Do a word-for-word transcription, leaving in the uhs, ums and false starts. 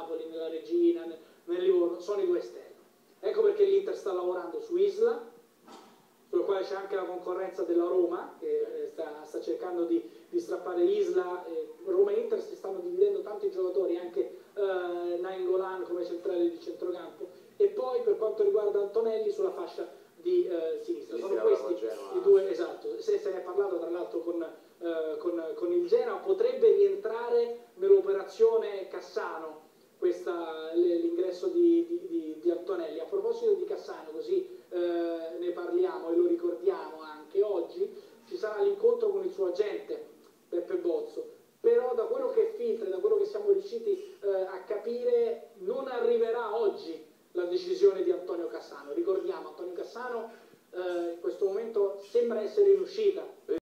Napoli, nella Regina, nel, nel Livorno, sono i due esterni. Ecco perché l'Inter sta lavorando su Isla, sul quale c'è anche la concorrenza della Roma, che sta, sta cercando di, di strappare Isla. Eh, Roma e Inter si stanno dividendo tanti giocatori, anche eh, Nainggolan come centrale di centrocampo, e poi per quanto riguarda Antonelli sulla fascia di eh, sinistra. Sono questi i due, esatto, se se ne è parlato tra l'altro con, eh, con, con il Genoa. Potrebbe rientrare nell'operazione Cassano l'ingresso di, di, di, di Antonelli. A proposito di Cassano, così eh, ne parliamo e lo ricordiamo anche oggi, ci sarà l'incontro con il suo agente Peppe Bozzo, però da quello che filtra, da quello che siamo riusciti eh, a capire, non arriverà oggi la decisione di Antonio Cassano. Ricordiamo, Antonio Cassano eh, in questo momento sembra essere in uscita